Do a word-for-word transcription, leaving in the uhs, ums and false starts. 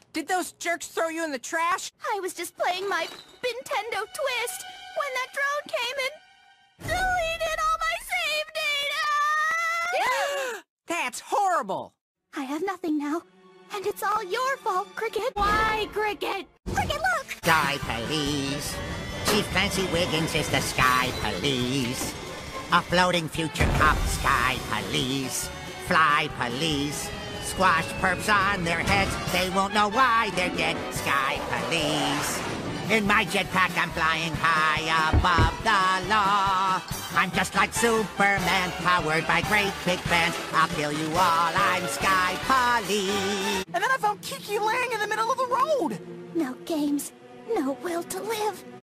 Did those jerks throw you in the trash? I was just playing my Nintendo Twist when that drone came and deleted all my save data! That's horrible! I have nothing now, and it's all your fault, Cricket. Why, Cricket? Cricket, look! Sky Police. Chief Clancy Wiggins is the Sky Police. A floating future cop, Sky Police. Fly Police. Squash perps on their heads, they won't know why they're dead. Sky Police. In my jetpack, I'm flying high above the law. I'm just like Superman, powered by great big fans. I'll kill you all, I'm Sky Police. And then I found Kiki laying in the middle of the road! No games, no will to live.